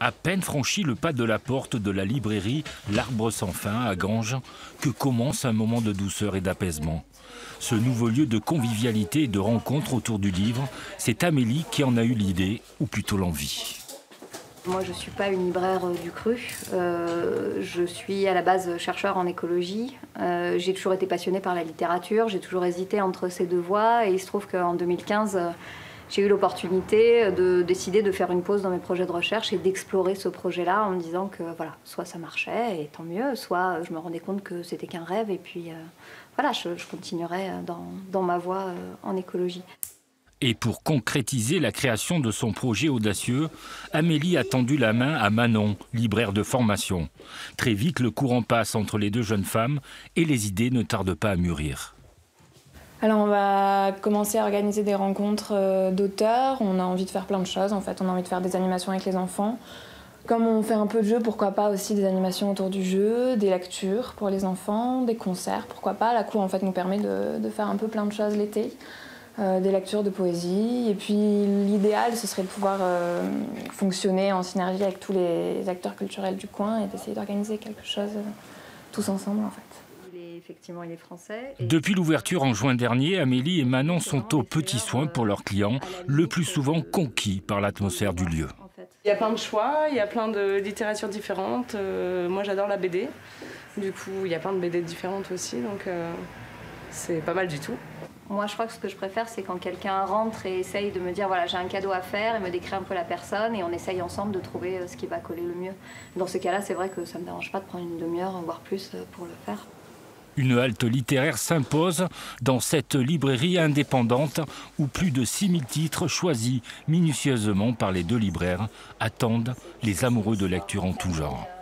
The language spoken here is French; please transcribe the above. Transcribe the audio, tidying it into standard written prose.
À peine franchi le pas de la porte de la librairie L'Arbre sans fin à Ganges que commence un moment de douceur et d'apaisement. Ce nouveau lieu de convivialité et de rencontre autour du livre, c'est Amélie qui en a eu l'idée, ou plutôt l'envie. Moi, je ne suis pas une libraire du cru. Je suis à la base chercheur en écologie. J'ai toujours été passionnée par la littérature. J'ai toujours hésité entre ces deux voies. Et il se trouve qu'en 2015, j'ai eu l'opportunité de décider de faire une pause dans mes projets de recherche et d'explorer ce projet-là en me disant que voilà, soit ça marchait et tant mieux, soit je me rendais compte que c'était qu'un rêve et puis voilà, je continuerai dans ma voie en écologie. Et pour concrétiser la création de son projet audacieux, Amélie a tendu la main à Manon, libraire de formation. Très vite, le courant passe entre les deux jeunes femmes et les idées ne tardent pas à mûrir. Alors on va commencer à organiser des rencontres d'auteurs. On a envie de faire plein de choses en fait. On a envie de faire des animations avec les enfants. Comme on fait un peu de jeu, pourquoi pas aussi des animations autour du jeu, des lectures pour les enfants, des concerts, pourquoi pas. La cour en fait nous permet de faire un peu plein de choses l'été. Des lectures de poésie. Et puis l'idéal, ce serait de pouvoir fonctionner en synergie avec tous les acteurs culturels du coin et d'essayer d'organiser quelque chose tous ensemble en fait. Effectivement, il est français. Depuis l'ouverture en juin dernier, Amélie et Manon sont aux petits soins pour leurs clients, le plus souvent conquis par l'atmosphère du lieu. Il y a plein de choix, il y a plein de littératures différentes. Moi, j'adore la BD. Du coup, il y a plein de BD différentes aussi, donc c'est pas mal du tout. Moi, je crois que ce que je préfère, c'est quand quelqu'un rentre et essaye de me dire voilà, j'ai un cadeau à faire et me décrire un peu la personne et on essaye ensemble de trouver ce qui va coller le mieux. Dans ce cas-là, c'est vrai que ça ne me dérange pas de prendre une demi-heure, voire plus, pour le faire. Une halte littéraire s'impose dans cette librairie indépendante où plus de 6000 titres choisis minutieusement par les deux libraires attendent les amoureux de lecture en tout genre.